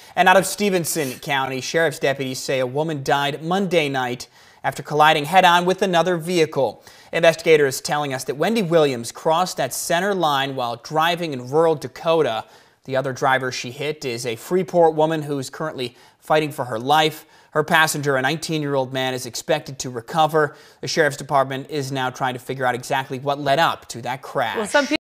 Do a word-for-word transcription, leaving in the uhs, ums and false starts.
And out of Stephenson County, sheriff's deputies say a woman died Monday night after colliding head-on with another vehicle. Investigators telling us that Wendy Williams crossed that center line while driving in rural Dakota. The other driver she hit is a Freeport woman who's currently fighting for her life. Her passenger, a nineteen-year-old man, is expected to recover. The sheriff's department is now trying to figure out exactly what led up to that crash. Well, some people